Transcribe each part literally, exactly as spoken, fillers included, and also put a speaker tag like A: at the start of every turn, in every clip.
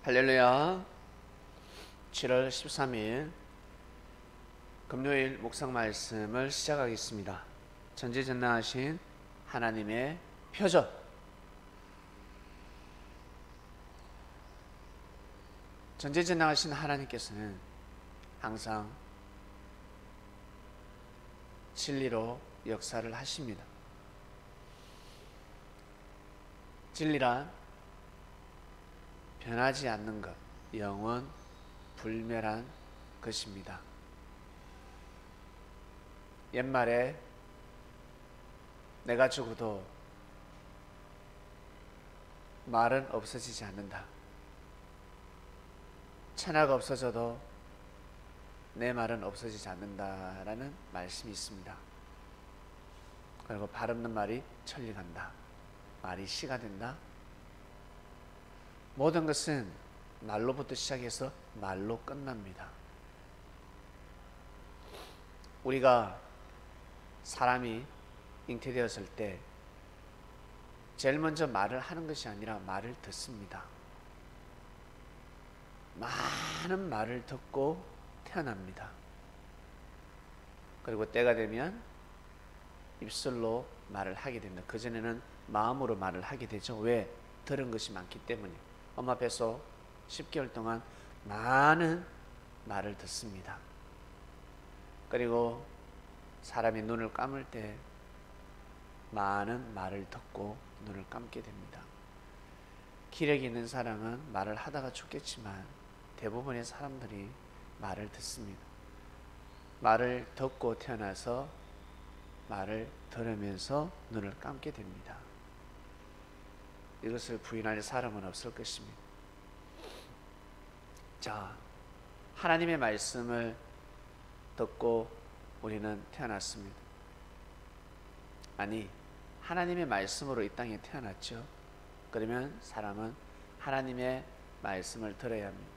A: 할렐루야. 칠월 십삼일 금요일 묵상 말씀을 시작하겠습니다. 전지전능하신 하나님의 표적. 전지전능하신 하나님께서는 항상 진리로 역사를 하십니다. 진리란 변하지 않는 것, 영원 불멸한 것입니다. 옛말에 내가 죽어도 말은 없어지지 않는다. 천하가 없어져도 내 말은 없어지지 않는다라는 말씀이 있습니다. 그리고 발 없는 말이 천리 간다. 말이 씨가 된다. 모든 것은 말로부터 시작해서 말로 끝납니다. 우리가 사람이 잉태되었을 때 제일 먼저 말을 하는 것이 아니라 말을 듣습니다. 많은 말을 듣고 태어납니다. 그리고 때가 되면 입술로 말을 하게 됩니다. 그전에는 마음으로 말을 하게 되죠. 왜? 들은 것이 많기 때문에. 엄마 뱃속 십 개월 동안 많은 말을 듣습니다. 그리고 사람이 눈을 감을 때 많은 말을 듣고 눈을 감게 됩니다. 기력이 있는 사람은 말을 하다가 죽겠지만 대부분의 사람들이 말을 듣습니다. 말을 듣고 태어나서 말을 들으면서 눈을 감게 됩니다. 이것을 부인할 사람은 없을 것입니다. 자, 하나님의 말씀을 듣고 우리는 태어났습니다. 아니, 하나님의 말씀으로 이 땅에 태어났죠. 그러면 사람은 하나님의 말씀을 들어야 합니다.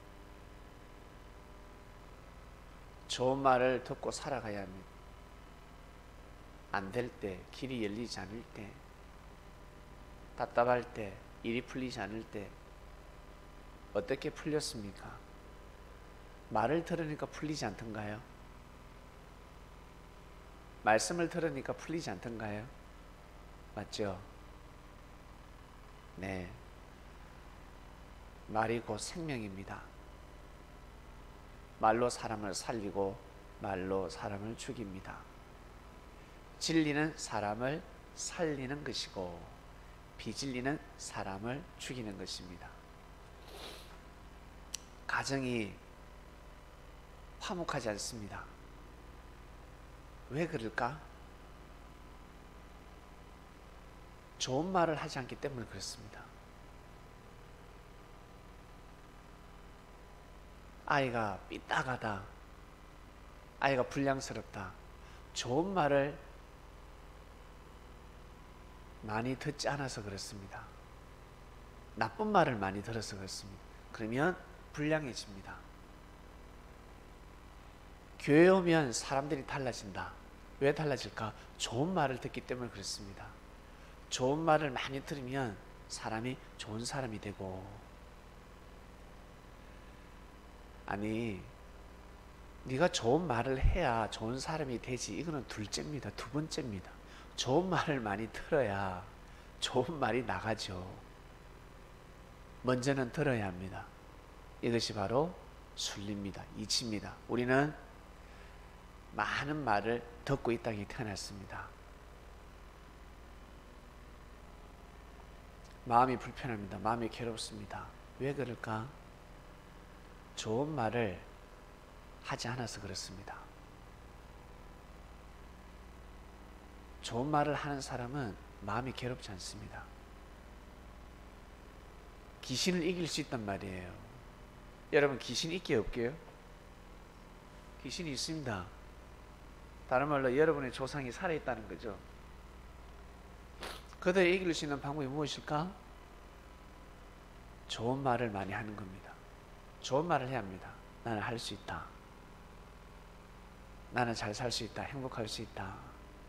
A: 좋은 말을 듣고 살아가야 합니다. 안 될 때, 길이 열리지 않을 때, 답답할 때, 일이 풀리지 않을 때 어떻게 풀렸습니까? 말을 들으니까 풀리지 않던가요? 말씀을 들으니까 풀리지 않던가요? 맞죠? 네. 말이 곧 생명입니다. 말로 사람을 살리고 말로 사람을 죽입니다. 진리는 사람을 살리는 것이고 비진리는 사람을 죽이는 것입니다. 가정이 화목하지 않습니다. 왜 그럴까? 좋은 말을 하지 않기 때문에 그렇습니다. 아이가 삐딱하다, 아이가 불량스럽다, 좋은 말을 많이 듣지 않아서 그렇습니다. 나쁜 말을 많이 들어서 그렇습니다. 그러면 불량해집니다. 교회에 오면 사람들이 달라진다. 왜 달라질까? 좋은 말을 듣기 때문에 그렇습니다. 좋은 말을 많이 들으면 사람이 좋은 사람이 되고, 아니 네가 좋은 말을 해야 좋은 사람이 되지, 이거는 둘째입니다. 두 번째입니다. 좋은 말을 많이 들어야 좋은 말이 나가죠. 먼저는 들어야 합니다. 이것이 바로 순리입니다. 이치입니다. 우리는 많은 말을 듣고 이 땅에 태어났습니다. 마음이 불편합니다. 마음이 괴롭습니다. 왜 그럴까? 좋은 말을 하지 않아서 그렇습니다. 좋은 말을 하는 사람은 마음이 괴롭지 않습니다. 귀신을 이길 수 있단 말이에요. 여러분, 귀신 있게요, 없게요? 귀신이 있습니다. 다른 말로 여러분의 조상이 살아있다는 거죠. 그들을 이길 수 있는 방법이 무엇일까? 좋은 말을 많이 하는 겁니다. 좋은 말을 해야 합니다. 나는 할 수 있다. 나는 잘 살 수 있다. 행복할 수 있다.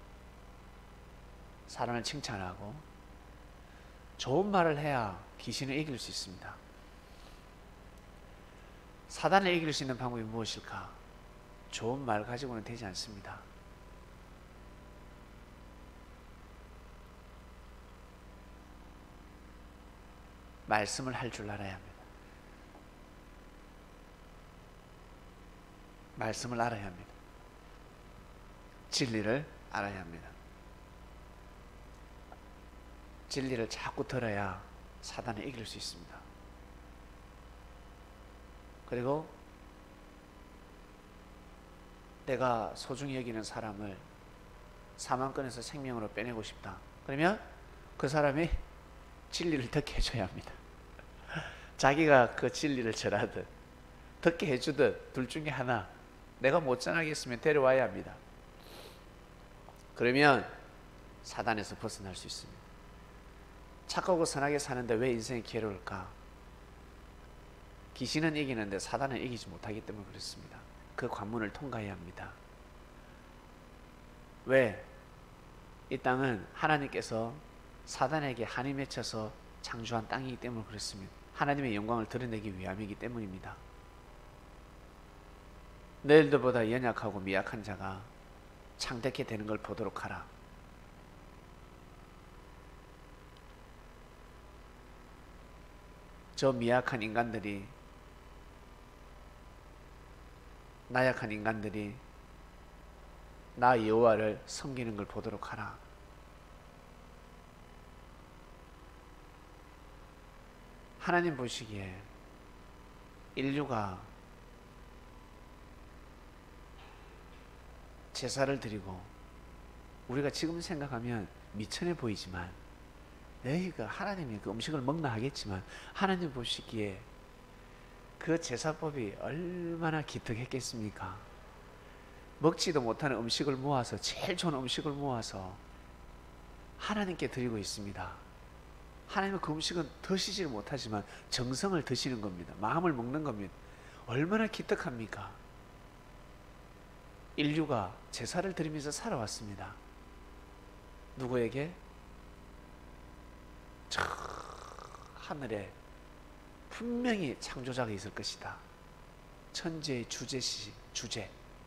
A: 사람을 칭찬하고 좋은 말을 해야 귀신을 이길 수 있습니다. 사단을 이길 수 있는 방법이 무엇일까? 좋은 말 가지고는 되지 않습니다. 말씀을 할 줄 알아야 합니다. 말씀을 알아야 합니다. 진리를 알아야 합니다. 진리를 자꾸 들어야 사단을 이길 수 있습니다. 그리고 내가 소중히 여기는 사람을 사망권에서 생명으로 빼내고 싶다. 그러면 그 사람이 진리를 듣게 해줘야 합니다. 자기가 그 진리를 전하듯 듣게 해주듯 둘 중에 하나, 내가 못 전하겠으면 데려와야 합니다. 그러면 사단에서 벗어날 수 있습니다. 착하고 선하게 사는데 왜 인생이 괴로울까? 귀신은 이기는데 사단은 이기지 못하기 때문에 그렇습니다. 그 관문을 통과해야 합니다. 왜? 이 땅은 하나님께서 사단에게 한이 맺혀서 창조한 땅이기 때문에 그렇습니다. 하나님의 영광을 드러내기 위함이기 때문입니다. 너희들보다 연약하고 미약한 자가 창대케 되는 걸 보도록 하라. 저 미약한 인간들이, 나약한 인간들이 나 여호와를 섬기는 걸 보도록 하라. 하나님 보시기에 인류가 제사를 드리고, 우리가 지금 생각하면 미천해 보이지만, 너희가 하나님이 그 음식을 먹나 하겠지만, 하나님 보시기에 그 제사법이 얼마나 기특했겠습니까? 먹지도 못하는 음식을 모아서, 제일 좋은 음식을 모아서 하나님께 드리고 있습니다. 하나님은 그 음식은 드시지를 못하지만 정성을 드시는 겁니다. 마음을 먹는 겁니다. 얼마나 기특합니까? 인류가 제사를 드리면서 살아왔습니다. 누구에게? 저 하늘에 분명히 창조자가 있을 것이다. 천지의 주제시, 주제,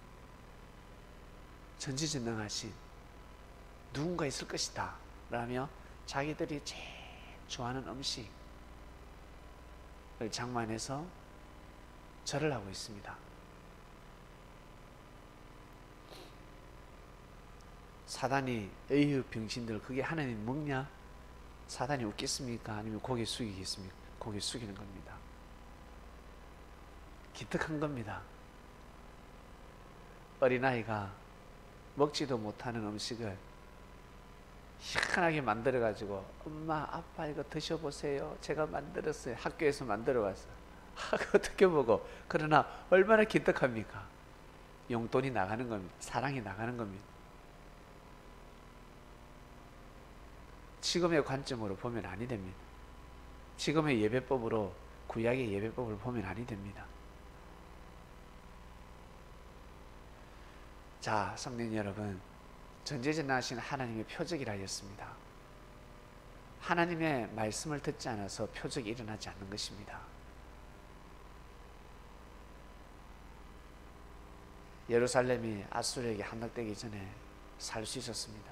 A: 전지전능하신 누군가 있을 것이다 라며 자기들이 제일 좋아하는 음식을 장만해서 절을 하고 있습니다. 사단이 에휴 병신들 그게 하나님 먹냐? 사단이 웃겠습니까? 아니면 고개 숙이겠습니까? 고개 숙이는 겁니다. 기특한 겁니다. 어린아이가 먹지도 못하는 음식을 희한하게 만들어 가지고, 엄마 아빠 이거 드셔보세요, 제가 만들었어요, 학교에서 만들어 왔어요. 어떻게 보고, 그러나 얼마나 기특합니까? 용돈이 나가는 겁니다. 사랑이 나가는 겁니다. 지금의 관점으로 보면 아니 됩니다. 지금의 예배법으로, 구약의 예배법을 보면 아니 됩니다. 자, 성도 여러분, 전지전능하신 하나님의 표적이라 하였습니다. 하나님의 말씀을 듣지 않아서 표적이 일어나지 않는 것입니다. 예루살렘이 아수르에게 함락되기 전에 살 수 있었습니다.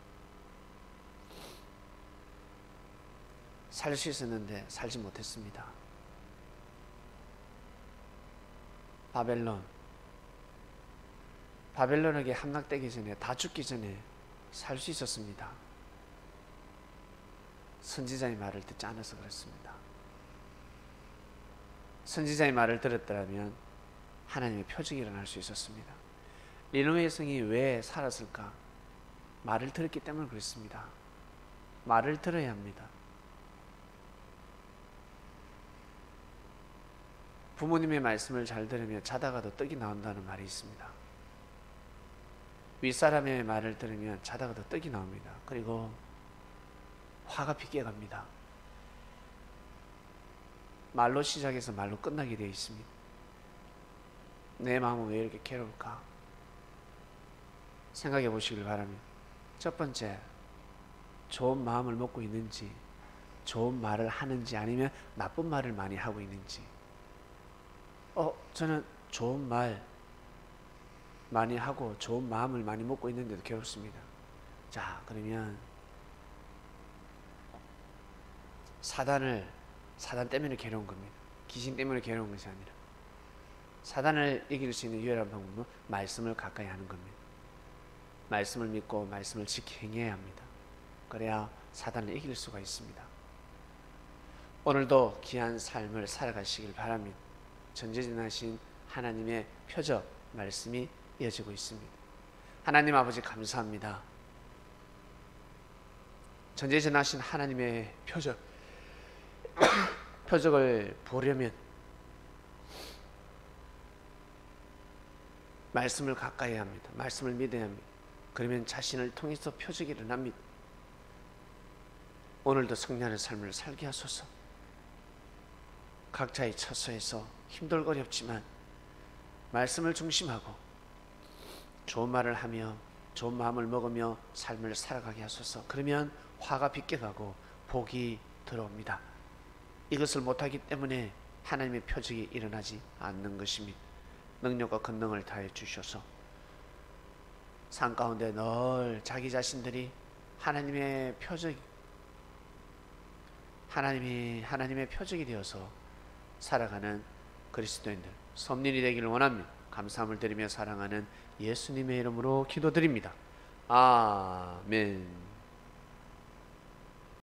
A: 살 수 있었는데 살지 못했습니다. 바벨론, 바벨론에게 함락되기 전에, 다 죽기 전에 살 수 있었습니다. 선지자의 말을 듣지 않아서 그렇습니다. 선지자의 말을 들었더라면 하나님의 표적이 일어날 수 있었습니다. 니느웨의 성이 왜 살았을까? 말을 들었기 때문에 그렇습니다. 말을 들어야 합니다. 부모님의 말씀을 잘 들으면 자다가도 떡이 나온다는 말이 있습니다. 윗사람의 말을 들으면 자다가도 떡이 나옵니다. 그리고 화가 빗게 갑니다. 말로 시작해서 말로 끝나게 되어 있습니다. 내 마음은 왜 이렇게 괴로울까? 생각해 보시길 바랍니다. 첫 번째, 좋은 마음을 먹고 있는지, 좋은 말을 하는지, 아니면 나쁜 말을 많이 하고 있는지. 어, 저는 좋은 말 많이 하고 좋은 마음을 많이 먹고 있는데도 괴롭습니다. 자, 그러면 사단을 사단 때문에 괴로운 겁니다. 귀신 때문에 괴로운 것이 아니라 사단을 이길 수 있는 유일한 방법은 말씀을 가까이 하는 겁니다. 말씀을 믿고 말씀을 지켜 행해야 합니다. 그래야 사단을 이길 수가 있습니다. 오늘도 귀한 삶을 살아가시길 바랍니다. 전지전능하신 하나님의 표적 말씀이 이어지고 있습니다. 하나님 아버지 감사합니다. 전지전능하신 하나님의 표적 표적을 보려면 말씀을 가까이 합니다. 말씀을 믿어야 합니다. 그러면 자신을 통해서 표적이 일어납니다. 오늘도 승리하는 삶을 살게 하소서. 각자의 처소에서 힘들고 어렵지만 말씀을 중심하고 좋은 말을 하며 좋은 마음을 먹으며 삶을 살아가게 하소서. 그러면 화가 비껴가고 복이 들어옵니다. 이것을 못하기 때문에 하나님의 표적이 일어나지 않는 것입니다. 능력과 권능을 다해 주셔서 삶 가운데 늘 자기 자신들이 하나님의 표적, 하나님이 하나님의 표적이 되어서 살아가는 그리스도인들 섭린이 되기를 원합니다. 감사함을 드리며 사랑하는 예수님의 이름으로 기도드립니다. 아멘.